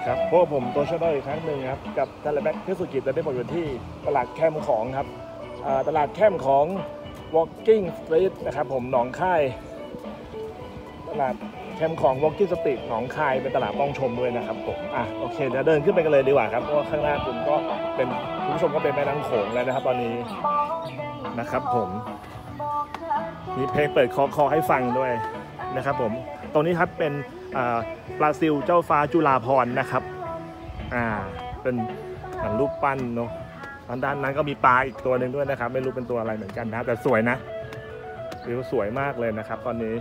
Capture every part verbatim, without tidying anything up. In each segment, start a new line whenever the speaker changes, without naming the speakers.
ครับพวกผมตัวช่วยอีกครั้งหนึ่งครับกับตลาดแบ็คเทศกิจจะได้บอกอยู่ที่ตลาดแคมของครับตลาดแคมของ Walking Street นะครับผมหนองคายตลาดแคมของ Walking Street หนองคายเป็นตลาดต้องชมด้วยนะครับผมอ่ะโอเคเดี๋ยวเดินขึ้นไปกันเลยดีกว่าครับเพราะว่าข้างหน้าคุณก็เป็นคุณผู้ชมก็เป็นแม่น้ำโขงแล้วนะครับตอนนี้นะครับผมมีเพลงเปิดคอคอให้ฟังด้วยนะครับผมตรงนี้ครับเป็นปลาซิลเจ้าฟ้าจุฬาภรณ์นะครับอ่าเป็นเหมือนรูปปั้นเนาะด้านนั้นก็มีปลาอีกตัวหนึ่งด้วยนะครับไม่รู้เป็นตัวอะไรเหมือนกันนะแต่สวยนะวิวสวยมากเลยนะครับตอนนี้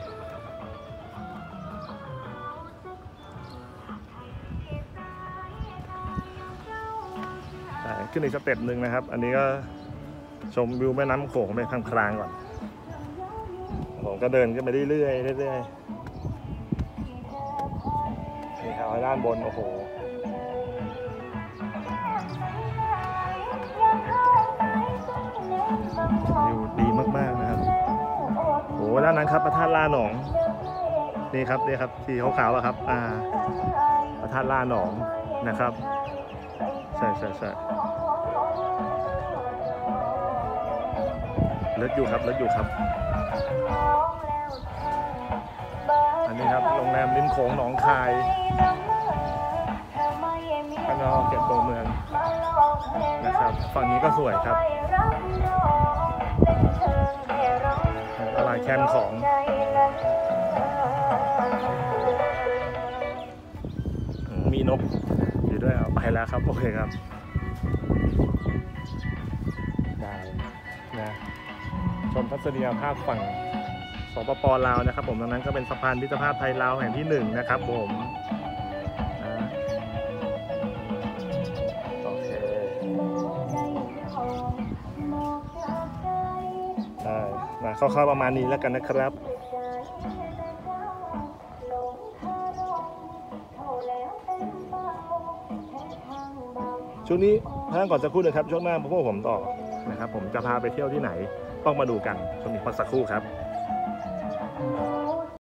ขึ้นอีกสเต็ปหนึ่งนะครับอันนี้ก็ชมวิวแม่น้ำโขงไปพลางๆก่อนผมก็เดินขึ้นไปเรื่อยๆเรื่อยๆนี่ครับด้านบนโอ้โหวิวดีมากๆนะครับโอ้ด้านนั้นครับพระธาตุล่าหนองนี่ครับนี่ครับสีขาวๆครับอ่าพระธาตุล่าหนองนะครับใช่ใช่ใช่เลิศอยู่ครับเลิศอยู่ครับอันนี้ครับโรงแรมริมโขงหนองคายข้างนอกเก็บตัวเมืองนะครับฝั่งนี้ก็สวยครับตลาดแคมของมีนกอยู่ด้วยเอาไปแล้วครับโอเคครับได้นะชมทัศนียภาพฝั่งสปป.ลาวนะครับผมดังนั้นก็เป็นสะพานมิตรภาพไทยลาวแห่งที่หนึ่งนะครับผมโอเคได้มาคร่าวๆประมาณนี้แล้วกันนะครับช่วงนี้พักก่อนสักครู่นึงครับช่วงหน้าพวกผมต่อนะครับผมจะพาไปเที่ยวที่ไหนต้องมาดูกันช่วงนี้พักสักครู่ครับ